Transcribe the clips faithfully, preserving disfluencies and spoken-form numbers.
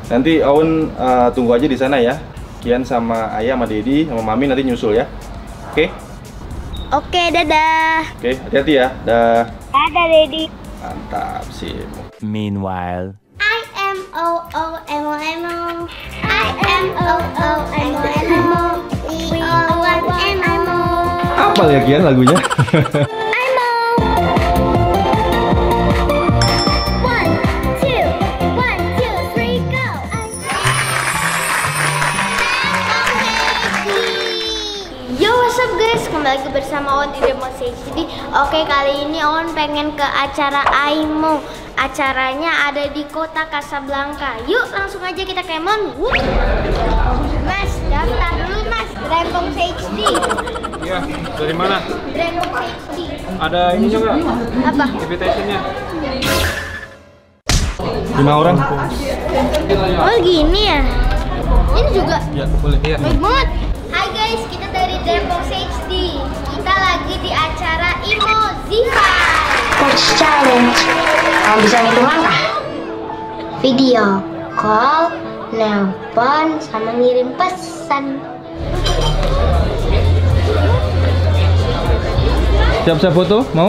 Nanti Owen uh, tunggu aja di sana ya. Kian sama Ayah sama Dedi sama Mami nanti nyusul ya. Oke? Okay? Oke, okay, dadah. Oke, okay, hati-hati ya. Dah. Dadah, Dedi. Mantap sih. Meanwhile, I am O O M O M O. I am O O M O M O. We all want M O. Apa ya Kian lagunya? Lagi bersama Owen di Demo H D. Oke, kali ini Owen pengen ke acara A I M O. Acaranya ada di kota Casablanca. Yuk langsung aja kita ke Mon. Mas, daftar dulu Mas, Rembong H D. Iya, dari mana? Rembong H D. Ada ini juga? Apa? Invitation-nya. Lima orang. Oh gini ya? Ini juga? Ya, boleh. Iya. Baik banget. Hai guys, kita dari Depok H D. Kita lagi di acara I M O Z five. Touch challenge. Kamu bisa hitung langkah. Video, call, nelpon, sama ngirim pesan. Siap-siap foto? Mau?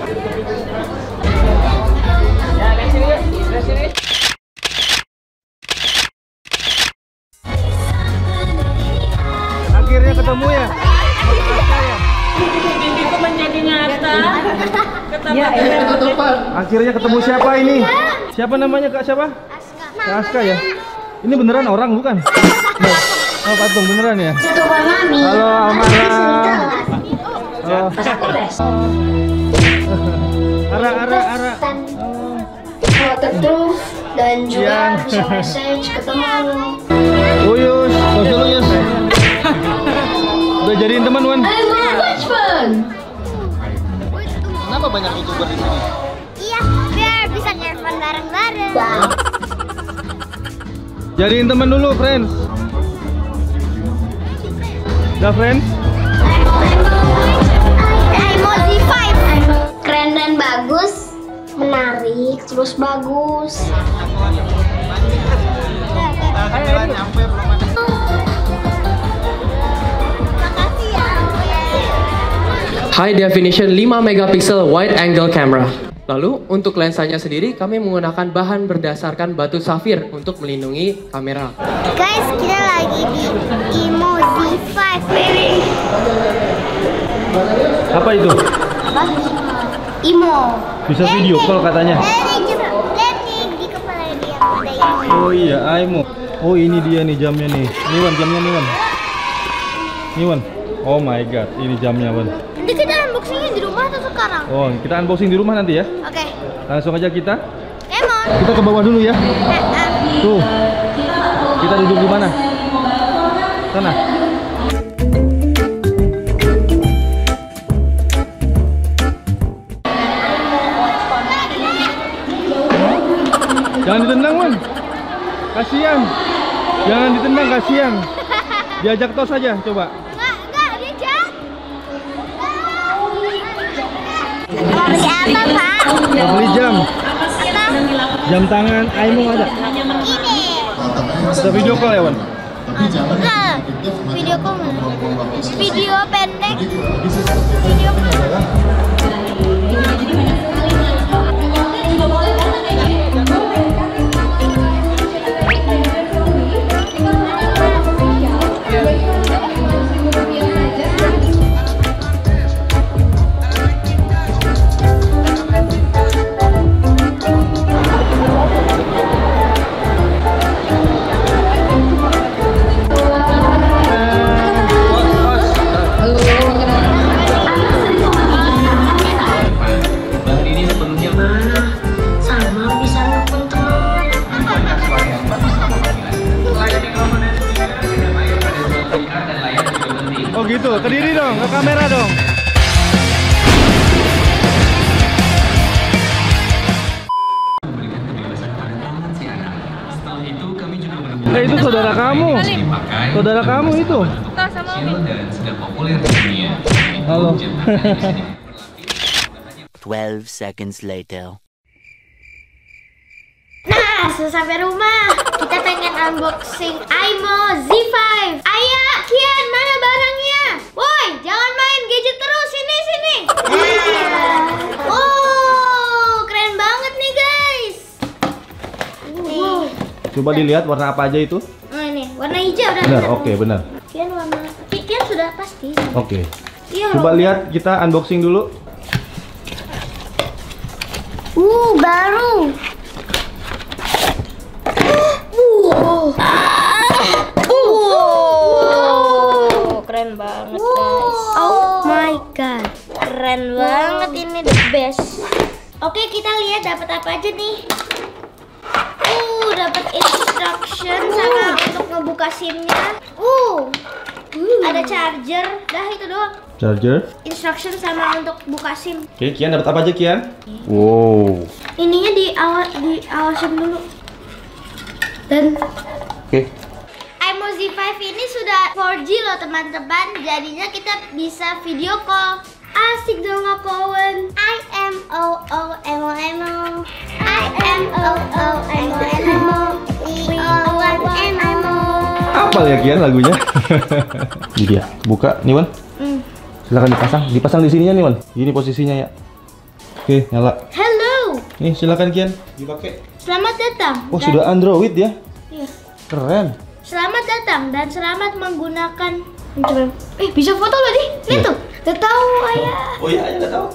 Akhirnya ketemu ya? Mimpiku menjadi nyata. Ya, ya. Akhirnya ketemu siapa ini? Siapa namanya Kak siapa? Aska. Kak Aska ya? Ini beneran orang bukan? Nah, oh patung beneran ya? Satu mami. Halo Amara. Halo. Ara Ara Ara. Foto terus dan juga bisa message ke teman. Uyus, tos dulu Yus. Udah jadiin teman Wan. Kenapa banyak youtuber di sini? Iya, biar bisa nge-phone bareng-bareng. Jadiin teman dulu, friends. Udah, friends? I M O Z five. Keren dan bagus, menarik, terus bagus. High definition lima megapiksel wide angle camera. Lalu untuk lensanya sendiri kami menggunakan bahan berdasarkan batu safir untuk melindungi kamera. Guys, kita lagi di I M O Z five. Apa itu? Apa? I M O. Bisa video call katanya. Lihat nih di kepala dia ada I M O. Oh iya, A I M O. Oh ini dia nih jamnya nih. Nih Wan, jamnya nih Wan. Nih Wan. Oh my god, ini jamnya Wan. Nanti kita unboxingnya di rumah atau sekarang? Oh, kita unboxing di rumah nanti ya. Oke. Langsung aja kita. Emon. Kita ke bawah dulu ya. Eh, eh. Tuh. Kita duduk di mana? Sana. Jangan ditendang, Wan. Kasihan. Jangan ditendang, kasihan. Diajak tos saja, coba. Enggak, enggak, dia jam. Mau beli apa, Pak? Mau beli jam. Apa? Jam tangan A I M O ada. Ini. Ada video call ya, Wan? Enggak. Video call mana? Video pendek. Video call. Oh gitu, kediri dong, ke kamera dong. Eh itu saudara kamu, saudara kamu itu. Halo. twelve seconds later. Nah, sudah sampai rumah. Kita pengen unboxing Aimo Z five. Ayah, Kian, mana barangnya? Woi, jangan main gadget terus, sini sini. Oh, keren banget nih guys. Nih. Coba dilihat warna apa aja itu? Oh ini, warna hijau udah. Benar, oke benar. Kian warna, Kian sudah pasti. Oke. Iya, Coba loh. lihat, kita unboxing dulu. Uh, baru. Wow. Wow. Keren banget, guys. Oh my god. Keren banget ini, the best. Oke, kita lihat dapat apa aja nih. Uh, dapat instruction sama untuk ngebuka SIM-nya. Uh. Ada charger, dah itu doang. Charger. Instruction sama untuk buka SIM. Oke, Kian dapat apa aja Kian? Wow. Ininya di awal diawasin dulu. Dan Oke. Aimo Z five ini sudah four G loh teman-teman. Jadinya kita bisa video call. Asik dong Kak Owen. I M O O M O M O. I M O O M O M O. We all want M O. Apa ya Kian lagunya? Ini dia. Buka nih Wan. Hmm. Silakan dipasang. Dipasang di sininya nih Wan. Gini posisinya ya. Oke, nyala. Hello. Nih silakan Kian. Dipakai. Selamat datang. Oh, Dan- sudah Android ya? Iya. Keren. Selamat datang dan selamat menggunakan. Coba. Eh, bisa foto loh nih. Lihat Iya. tuh. Udah tahu ayah. Oh iya, ayah udah tahu.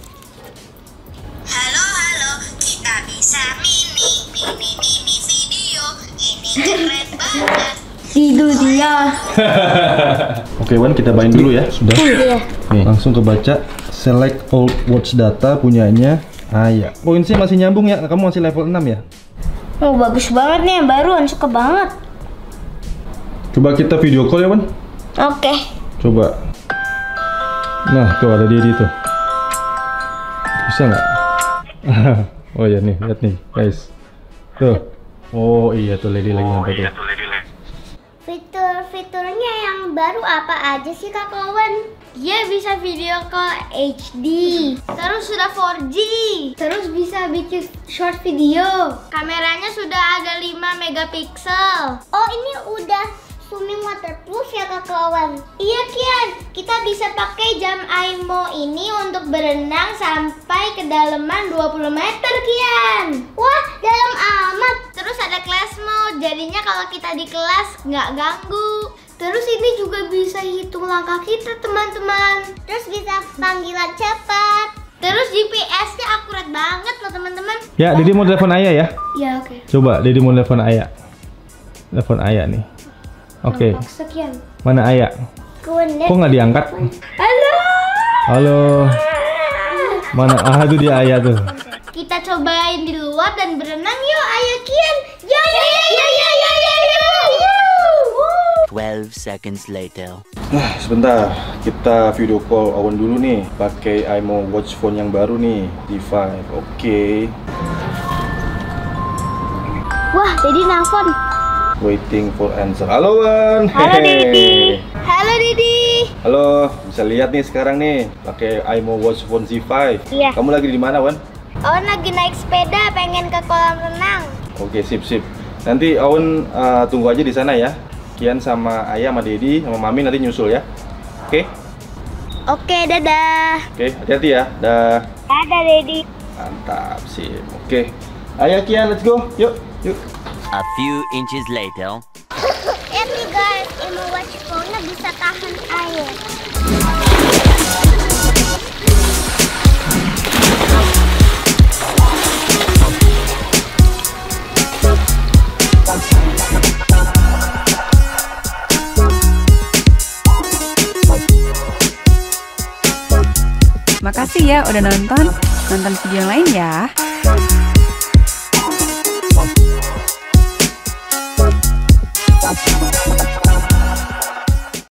Halo halo, kita bisa mini mini mini video. Ini keren banget. Itu dia. Oke Wan, kita main dulu ya. Sudah. Iya. Nih, langsung kebaca. Select all watch data punyanya Ayah. Poinnya masih nyambung ya. Kamu masih level enam ya? Oh, bagus banget nih yang baru, suka banget. Coba kita video call ya Wan. Oke. Coba. Nah, tuh ada Didi tuh. Bisa nggak? Oh ya nih, lihat nih guys. Tuh. Oh iya tuh Lady lagi sampai tuh. Fitur-fiturnya yang baru apa aja sih Kak Owen? Dia bisa video call H D, terus sudah four G, terus bisa bikin short video. Kameranya sudah ada lima megapiksel. Oh, ini udah swimming waterproof ya Kak Owen? Iya Kian, kita bisa pakai jam Aimo ini untuk berenang sampai kedalaman dua puluh meter Kian. Wah, dalam amat. Terus ada class mode, jadinya kalau kita di kelas nggak ganggu. Terus ini juga bisa hitung langkah kita teman-teman. Terus bisa panggilan cepat. Terus G P S-nya akurat banget loh teman-teman. Ya, Didi mau telepon Ayah ya? Ya oke. Coba Didi mau telepon Ayah. Telepon Ayah nih. Oke. Sekian. Mana Ayah? Kewendet. Kok nggak diangkat? Halo. Halo. Mana? Ah, itu dia Ayah tuh. Kita cobain di luar dan berenang yuk, ayo Kian. Ya ya ya ya ya ya ya ya. twelve seconds later. Nah, sebentar. Kita video call Owen dulu nih. Pakai Aimo watch phone yang baru nih, Z five. Oke. Wah, Didi nelfon. Waiting for answer. Halo Wan. Halo Hehe. Didi. Halo Didi. Halo, bisa lihat nih sekarang nih pakai Aimo watch phone Z five. Iya. Kamu lagi di mana, Wan? Owen lagi naik sepeda, pengen ke kolam renang. Oke, sip sip. Nanti Owen uh, tunggu aja di sana ya. Kian sama Ayah sama Dedi sama Mami nanti nyusul ya. Oke? Oke, dadah. Oke, hati-hati ya. Dah. Dadah Didi. Mantap, sip. Oke. Ayah Kian, let's go. Yuk, yuk. A few inches later. Lihat nih guys, Aimo watch phone-nya bisa tahan air. Makasih ya udah nonton. Nonton video yang lain ya.